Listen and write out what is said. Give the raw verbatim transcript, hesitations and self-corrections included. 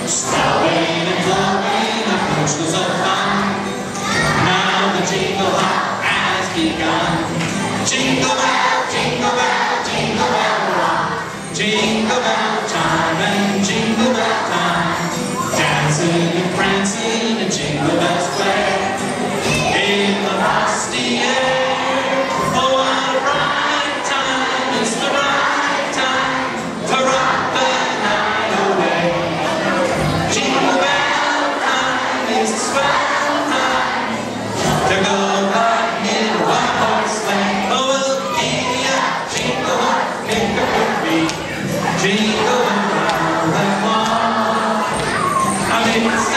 Snowing and blowing up bushels of fun. Now the jingle hop has begun. Jingle bell, jingle bell, jingle bell rock. Jingle bell time and jingle bell time. Dancing and prancing and jingle bells play in the frosty air. Oh, what a bright time! It's the right time to rock the night away. Jingle bell time is the swell time to go riding in a one-horse sleigh. Oh, we'll giddy up, jingle up, pick up your feet, jingle around and walk. I mean,